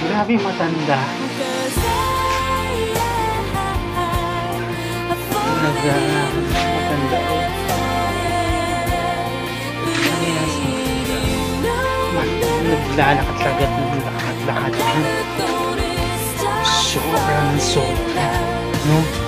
Grabe matanda. Talaga matanda eh. Ano yan? Naglalakad-lagat ng lakad-lakad. Sobrang sobra. No?